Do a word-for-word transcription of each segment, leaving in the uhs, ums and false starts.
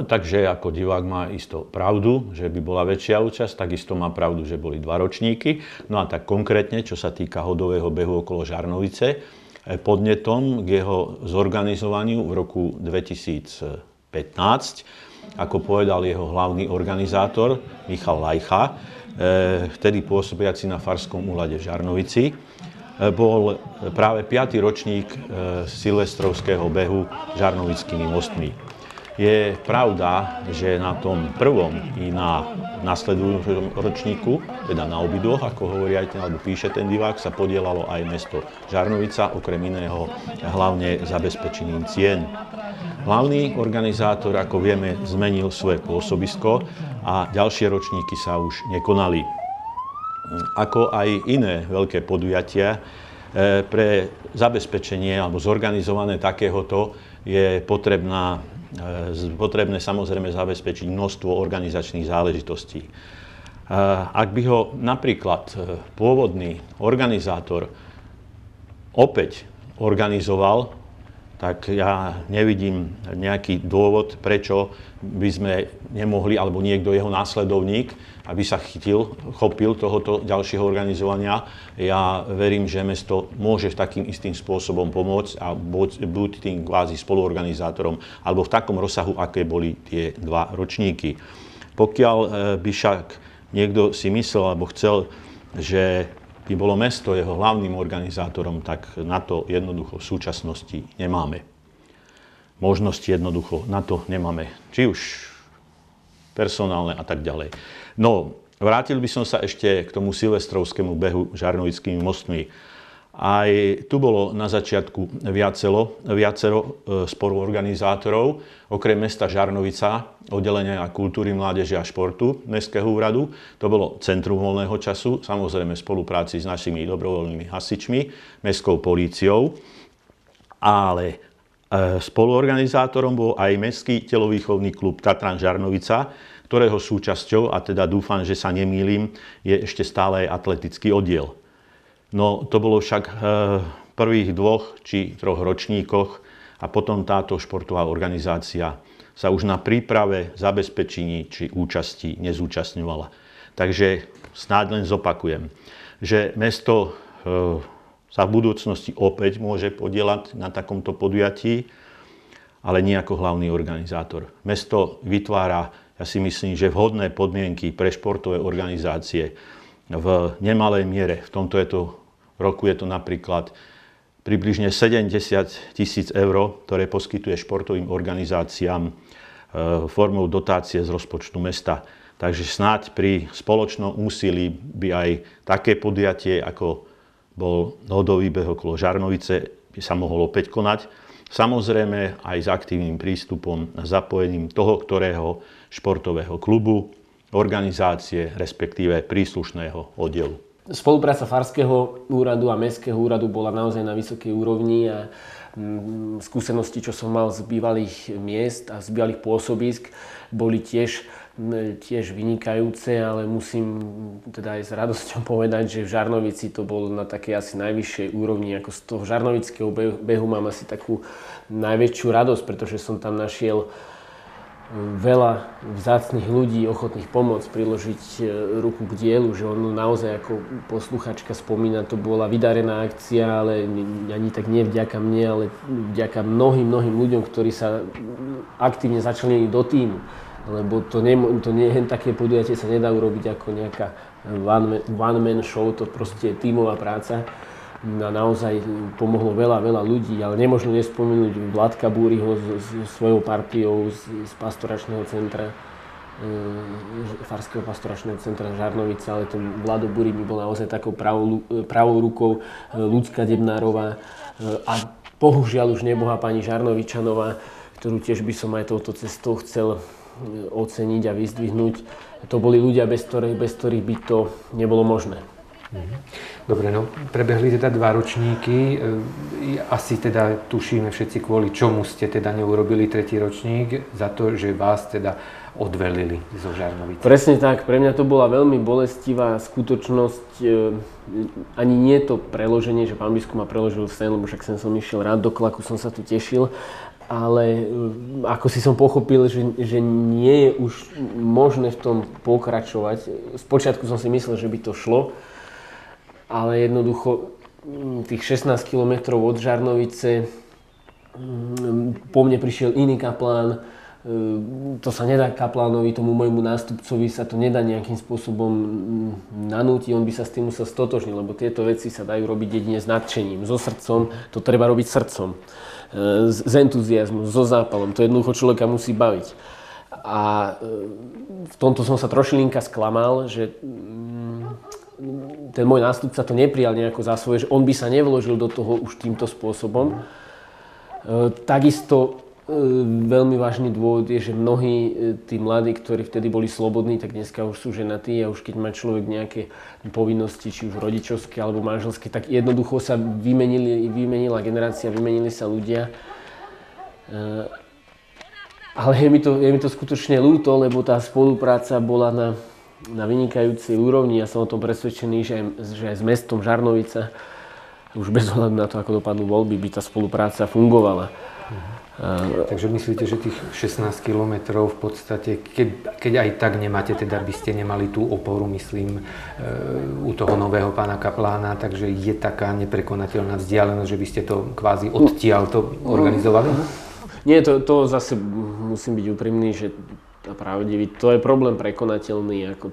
takže ako divák má isto pravdu, že by bola väčšia účasť, takisto má pravdu, že boli dva ročníky. No a tak konkrétne, čo sa týka hodového behu okolo Žarnovice, podnetom k jeho zorganizovaniu v roku dvetisícpätnásť, ako povedal jeho hlavný organizátor Michal Lajcha, vtedy pôsobiaci na Farskom úlade v Žarnovici, bol práve piaty ročník silvestrovského behu Žarnovickými mostmi. Je pravda, že na tom prvom i na nasledujúcom ročníku, teda na obidvoch, ako hovorí aj ten, alebo píše ten divák, sa podielalo aj mesto Žarnovica, okrem iného hlavne zabezpečením cien. Hlavný organizátor, ako vieme, zmenil svoje pôsobisko a ďalšie ročníky sa už nekonali. Ako aj iné veľké podujatia, pre zabezpečenie alebo zorganizované takéhoto je potrebná potrebné samozrejme zabezpečiť množstvo organizačných záležitostí. Ak by ho napríklad pôvodný organizátor opäť organizoval, tak ja nevidím nejaký dôvod, prečo by sme nemohli, alebo niekto jeho následovník, aby sa chytil, chopil tohoto ďalšieho organizovania. Ja verím, že mesto môže takým istým spôsobom pomôcť a buď tým kvázi spoluorganizátorom, alebo v takom rozsahu, aké boli tie dva ročníky. Pokiaľ by však niekto si myslel, alebo chcel, že by bolo mesto jeho hlavným organizátorom, tak na to jednoducho v súčasnosti nemáme. Možnosti jednoducho na to nemáme. Či už personálne a tak ďalej. No, vrátil by som sa ešte k tomu silvestrovskému behu Žarnovickými mostmi. Aj tu bolo na začiatku viacero, viacero spoluorganizátorov, okrem mesta Žarnovica, oddelenia kultúry, mládeže a športu Mestského úradu. To bolo Centrum voľného času, samozrejme v spolupráci s našimi dobrovoľnými hasičmi, mestskou políciou. Ale spoluorganizátorom bol aj Mestský telovýchovný klub Tatran Žarnovica, ktorého súčasťou, a teda dúfam, že sa nemýlim, je ešte stále aj atletický oddiel. No to bolo však v prvých dvoch či troch ročníkoch a potom táto športová organizácia sa už na príprave, zabezpečení či účasti nezúčastňovala. Takže snáď len zopakujem, že mesto sa v budúcnosti opäť môže podieľať na takomto podujatí, ale nie ako hlavný organizátor. Mesto vytvára, ja si myslím, že vhodné podmienky pre športové organizácie v nemalej miere. V tomto je to, roku je to napríklad približne sedemdesiat tisíc eur, ktoré poskytuje športovým organizáciám formou dotácie z rozpočtu mesta. Takže snáď pri spoločnom úsilí by aj také podujatie, ako bol hodový beh okolo Žarnovice, by sa mohol opäť konať. Samozrejme aj s aktívnym prístupom a zapojením toho, ktorého športového klubu, organizácie, respektíve príslušného oddielu. Spolupráca Farského úradu a Mestského úradu bola naozaj na vysokej úrovni a skúsenosti, čo som mal z bývalých miest a z bývalých pôsobisk, boli tiež, tiež vynikajúce, ale musím teda aj s radosťou povedať, že v Žarnovici to bolo na takej asi najvyššej úrovni. Ako z toho žarnovického behu mám asi takú najväčšiu radosť, pretože som tam našiel veľa vzácnych ľudí, ochotných pomôcť, priložiť ruku k dielu, že on naozaj, ako posluchačka spomína, to bola vydarená akcia, ale ani tak nie vďaka mne, ale vďaka mnohým, mnohým ľuďom, ktorí sa aktívne začlenili do týmu. Lebo to nie, to nie také podujatie sa nedá urobiť ako nejaká one, one man show, to proste je tímová práca. A naozaj pomohlo veľa, veľa ľudí, ale nemôžno nespomenúť Vladka Búriho so, so svojou partiou z, z pastoračného centra, e, Farského pastoračného centra Žarnovica, ale to Vlado Búri mi bol naozaj takou pravou, pravou rukou, e, Ľudská Debnárová e, a bohužiaľ už nebohá pani Žarnovičanová, ktorú tiež by som aj touto cestou chcel oceniť a vyzdvihnúť. To boli ľudia, bez ktorých, bez ktorých by to nebolo možné. Dobre, no prebehli teda dva ročníky, asi teda tušíme všetci, kvôli čomu ste teda neurobili tretí ročník, za to, že vás teda odvelili zo Žarnovice. Presne tak, pre mňa to bola veľmi bolestivá skutočnosť, ani nie to preloženie, že pán biskup ma preložil sen, lebo však sem som išiel rád, do Klaku som sa tu tešil, ale ako si som pochopil, že, že nie je už možné v tom pokračovať. Spočiatku som si myslel, že by to šlo, ale jednoducho tých šestnásť kilometrov od Žarnovice po mne prišiel iný kaplán. To sa nedá kaplánovi, tomu môjmu nástupcovi sa to nedá nejakým spôsobom nanútiť, on by sa s tým musel stotožniť, lebo tieto veci sa dajú robiť jedine s nadšením, so srdcom, to treba robiť srdcom, s entuziazmom, so zápalom, to jednoducho človeka musí baviť. A v tomto som sa trošilinka sklamal, že ten môj nástupca to neprijal nejako za svoje, že on by sa nevložil do toho už týmto spôsobom. Takisto veľmi vážny dôvod je, že mnohí tí mladí, ktorí vtedy boli slobodní, tak dneska už sú ženatí a už keď má človek nejaké povinnosti, či už rodičovské alebo manželské, tak jednoducho sa vymenili, vymenila generácia, vymenili sa ľudia. Ale je mi to, je mi to skutočne ľúto, lebo tá spolupráca bola na, na vynikajúcej úrovni. Ja som o tom presvedčený, že aj, že aj s mestom Žarnovica, už bez ohľadu na to, ako dopadnú voľby, by tá spolupráca fungovala. Mhm. Uh, Takže myslíte, že tých šestnásť kilometrov v podstate, keď, keď aj tak nemáte, teda by ste nemali tú oporu, myslím, uh, u toho nového pána kaplána, takže je taká neprekonateľná vzdialenosť, že by ste to kvázi odtiaľ to organizovali? Nie, to, to zase musím byť úprimný, že pravdivý, to je problém prekonateľný, ako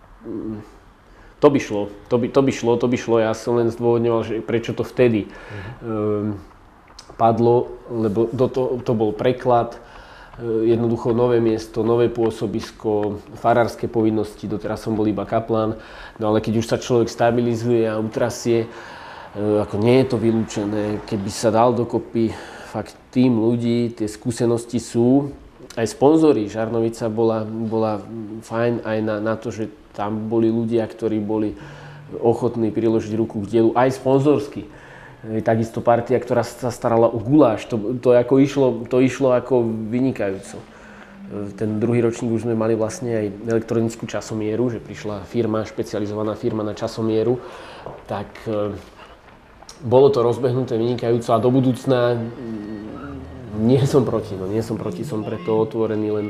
to by šlo, to by, to by šlo, to by šlo, ja som len zdôvodňoval, že prečo to vtedy uh-huh. um, padlo, lebo do to, to bol preklad, jednoducho nové miesto, nové pôsobisko, farárske povinnosti, doteraz som bol iba kaplán, no ale keď už sa človek stabilizuje a utrasie, ako nie je to vylúčené, keby sa dal dokopy fakt tým ľudí, tie skúsenosti sú, aj sponzori, Žarnovica bola, bola fajn aj na, na to, že tam boli ľudia, ktorí boli ochotní priložiť ruku k dielu, aj sponzorsky. Takisto partia, ktorá sa starala o guláš, to, to, ako išlo, to išlo ako vynikajúco. Ten druhý ročník už sme mali vlastne aj elektronickú časomieru, že prišla firma, špecializovaná firma na časomieru, tak e, bolo to rozbehnuté vynikajúco a do budúcna nie som proti, no nie som proti, som preto otvorený, len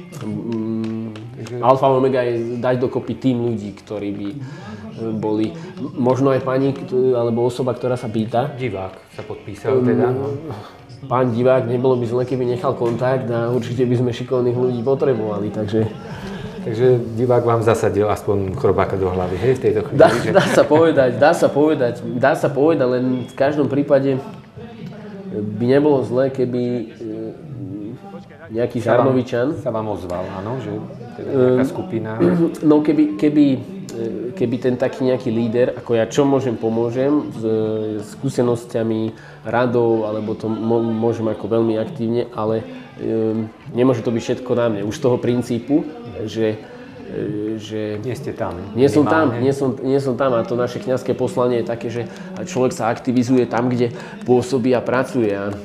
mm, alfa omega je dať dokopy tým ľudí, ktorí by boli, možno aj pani, alebo osoba, ktorá sa pýta. Divák sa podpísal teda, no. Pán divák, nebolo by zle, keby nechal kontakt a určite by sme šikovných ľudí potrebovali, takže... Takže divák vám zasadil aspoň chrobáka do hlavy, hej, v tejto chvíli? Dá, že... dá sa povedať, dá sa povedať, dá sa povedať, len v každom prípade by nebolo zle, keby nejaký Žarnovičan... Sa vám ozval, áno, že teda nejaká skupina... No keby, keby keby ten taký nejaký líder, ako ja čo môžem, pomôžem s skúsenosťami, radou, alebo to môžem ako veľmi aktívne, ale um, nemôže to byť všetko na mne. Už z toho princípu, že, že nie ste tam. Nie som tam, nie som, nie som tam a to naše kňazské poslanie je také, že človek sa aktivizuje tam, kde pôsobí a pracuje. A,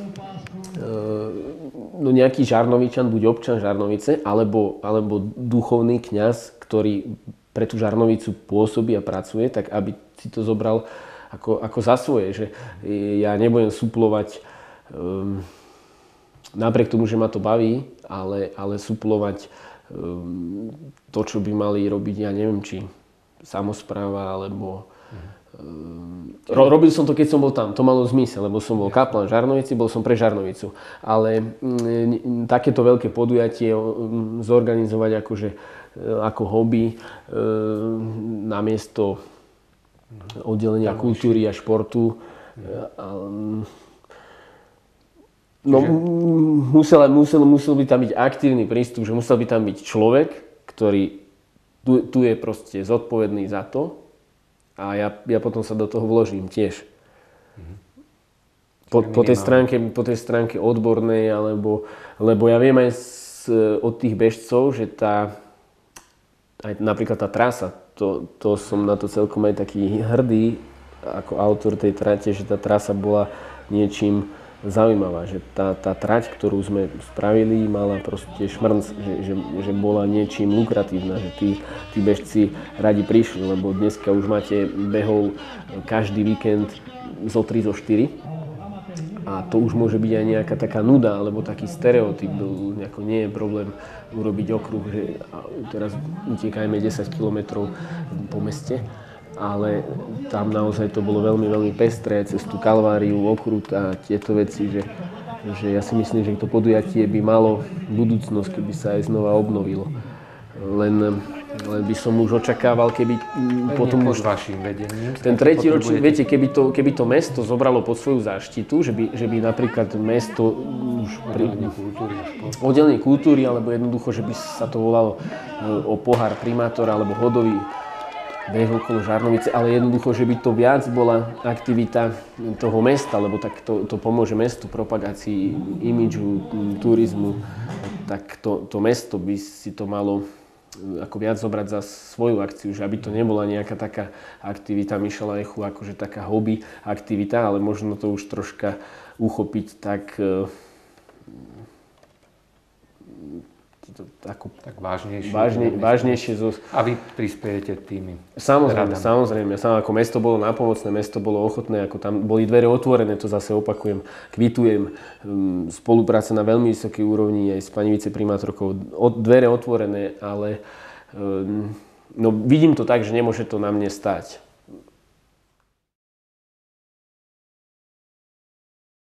no nejaký Žarnovičan, buď občan Žarnovice, alebo, alebo duchovný kňaz, ktorý pre tú Žarnovicu pôsobí a pracuje, tak aby si to zobral ako, ako za svoje. Že ja nebudem suplovať, um, napriek tomu, že ma to baví, ale, ale suplovať um, to, čo by mali robiť, ja neviem, či samospráva, alebo... Um, ro, robil som to, keď som bol tam. To malo zmysel, lebo som bol kaplan Žarnovici, bol som pre Žarnovicu. Ale um, takéto veľké podujatie um, zorganizovať akože ako hobby, namiesto oddelenia kultúry a športu. No, musel, musel, musel by tam byť aktívny prístup, že musel by tam byť človek, ktorý tu, tu je proste zodpovedný za to a ja, ja potom sa do toho vložím tiež. Po, po, tej stránke, po tej stránke odbornej, alebo, lebo ja viem aj z, od tých bežcov, že tá aj napríklad tá trasa, to, to som na to celkom aj taký hrdý ako autor tej trate, že tá trasa bola niečím zaujímavá, že tá, tá trať, ktorú sme spravili, mala proste šmrnc, že, že, že bola niečím lukratívna, že tí, tí bežci radi prišli, lebo dneska už máte behov každý víkend zo tri, zo štyri A to už môže byť aj nejaká taká nuda, alebo taký stereotyp. Nejako nie je problém urobiť okruh, že teraz utiekajme desať kilometrov po meste. Ale tam naozaj to bolo veľmi, veľmi pestré, cez tú Kalváriu, Okrut a tieto veci, že, že ja si myslím, že to podujatie by malo budúcnosť, keby sa aj znova obnovilo. Len Len by som už očakával, keby Len potom už vašim vedením. ten tretí ročník, viete, keby to, keby to mesto zobralo pod svoju záštitu, že by, že by napríklad mesto už pri oddelenie kultúry, alebo jednoducho, že by sa to volalo o pohár primátor alebo hodový beh okolo Žarnovice, ale jednoducho, že by to viac bola aktivita toho mesta, lebo tak to, to pomôže mestu, propagácii imidžu, turizmu, tak to, to mesto by si to malo ako viac zobrať za svoju akciu, že aby to nebola nejaká taká aktivita Michela Echu, akože taká hobby aktivita, ale možno to už troška uchopiť tak ako tak vážnejšie. Vážne, vážnejšie zo... A vy prispiejete tými Samozrejme, radami. samozrejme. Samo ako mesto bolo nápomocné, mesto bolo ochotné, ako tam boli dvere otvorené, to zase opakujem, kvitujem. Spolupráca na veľmi vysokej úrovni aj s pani viceprimátorkou, dvere otvorené, ale no, vidím to tak, že nemôže to na mne stať.